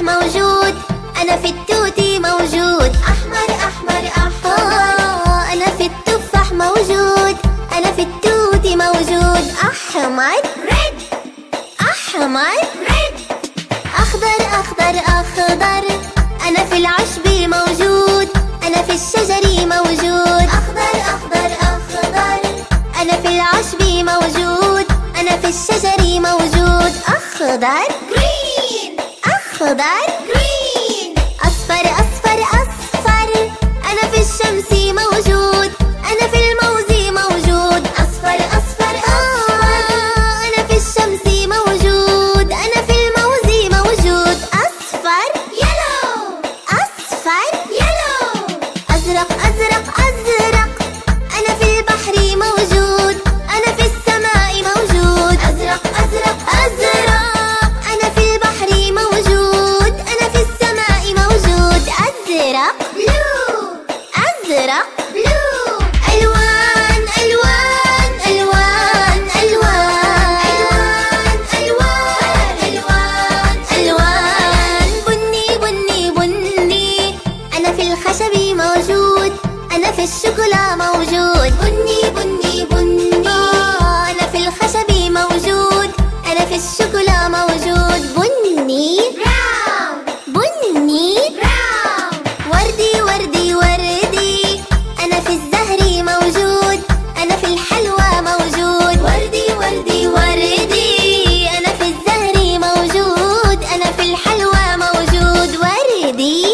موجود، أنا في التوت موجود. أحمر أحمر أحمر، أنا في التفاح موجود، أنا في التوت موجود. أحمر ريد، أحمر ريد. أخضر أخضر أخضر، أنا في العشب موجود، أنا في الشجر موجود. أخضر أخضر أخضر، أنا في العشب موجود، أنا في الشجر موجود. أخضر green، أخضر green. أصفر أصفر أصفر، أنا في الشمس موجود، أنا في الموز موجود. أصفر أصفر أصفر، أنا في الشمس موجود، أنا في الموز موجود. أصفر yellow، أصفر yellow. أزرق أزرق أزرق، أنا في البحر موجود، أنا في السماء موجود. أزرق أزرق أزرق، أنا في البحر موجود، أنا في السماء موجود. أزرق blue، أزرق blue. ألوان ألوان ألوان ألوان ألوان ألوان ألوان. بني بني بني، أنا في الخشب موجود، أنا في الشوكولا موجود. بني بني بني، أنا في الخشب موجود، أنا في الشوكولا موجود. بني براون، بني براون. وردي وردي وردي، أنا في الزهر موجود، أنا في الحلوى موجود. وردي وردي وردي، أنا في الزهر موجود، أنا في الحلوى موجود. وردي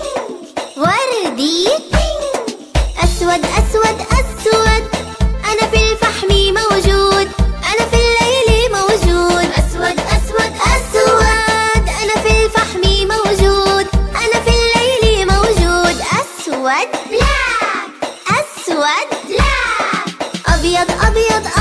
وردي. أسود أسود أسود، أنا في الفحم موجود، أنا في الليل موجود. أسود أسود أسود، أنا في الفحم موجود، أنا في الليل موجود. أسود بلاك، أسود بلاك. أبيض أبيض